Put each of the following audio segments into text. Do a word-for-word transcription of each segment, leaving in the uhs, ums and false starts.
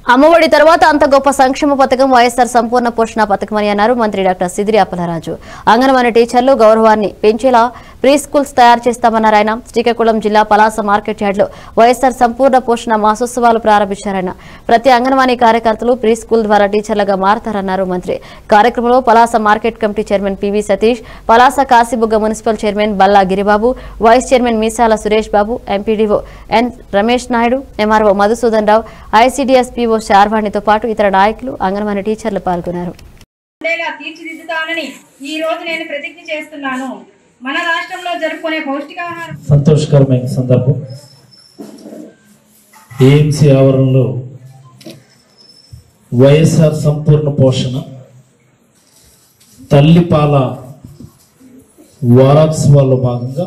అమ్మఒడి తర్వాత అంత గొప్ప సంక్షేమ పథకం వైఎస్ఆర్ సంపూర్ణ పోషణ పథకమని అన్నారు మంత్రి డాక్టర్ సిదిరి అప్పలరాజు. అంగన్వాడీ టీచర్లు గౌరవాన్ని పెంచేలా ప్రీ స్కూల్స్ తయారు చేస్తామన్నారు ఆయన. శ్రీకాకుళం జిల్లా పలాస మార్కెట్ యార్డ్లో వైఎస్ఆర్ సంపూర్ణ పోషణ మాసోత్సవాలు ప్రారంభించారాయన. ప్రతి అంగన్వాడీ కార్యకర్తలు ప్రీ స్కూల్ ద్వారా టీచర్లుగా మారతారన్నారు మంత్రి. కార్యక్రమంలో Palasa market committee chairman PV Satish, Palasa Kasibugga municipal chairman Balla Giribabu, vice chairman Meesala Suresh Babu, MPDO N Ramesh Naidu, MRO Madhusudan Rao, ICDS PO శార్వాణితో పాటు ఇతర నాయకులు, అంగన్వాడీ టీచర్లు పాల్గొన్నారు. తీర్చిదిద్దుతానని ఈ రోజు నేను ప్రతిజ్ఞ చేస్తున్నాను. మన రాష్ట్రంలో జరుపుకునే పౌష్టికాహారం సంతోషకరమైన సందర్భం. ఏఎంసీ ఆవరణలో వైఎస్ఆర్ సంపూర్ణ పోషణ తల్లిపాల వారోత్సవాల్లో భాగంగా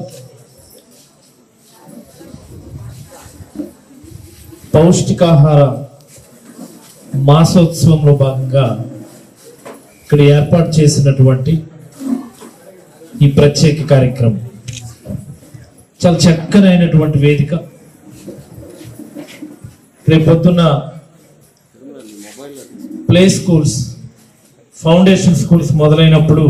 పౌష్టికాహార మాసోత్సవంలో భాగంగా ఇక్కడ ఏర్పాటు చేసినటువంటి ఈ ప్రత్యేక కార్యక్రమం చాలా చక్కనైనటువంటి వేదిక. రేపొద్దున్న ప్లే స్కూల్స్, ఫౌండేషన్ స్కూల్స్ మొదలైనప్పుడు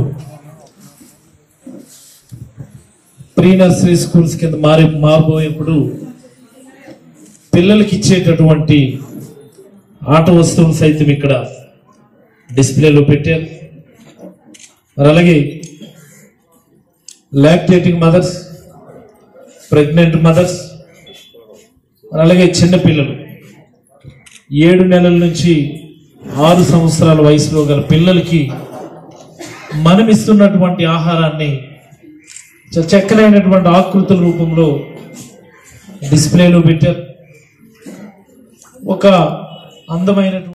ప్రీ నర్సరీ స్కూల్స్ కింద మారి మారబోయేప్పుడు పిల్లలకి ఇచ్చేటటువంటి ఆట వస్తువులు సైతం ఇక్కడ డిస్ప్లేలో పెట్టారు. మరి అలాగే లాక్టేటింగ్ మదర్స్, ప్రెగ్నెంట్ మదర్స్, అలాగే చిన్నపిల్లలు ఏడు నెలల నుంచి ఆరు సంవత్సరాల వయసులో గల పిల్లలకి మనం ఇస్తున్నటువంటి ఆహారాన్ని చక్కనైనటువంటి ఆకృతుల రూపంలో డిస్ప్లేలో పెట్టారు. ఒక అందమైనటువంటి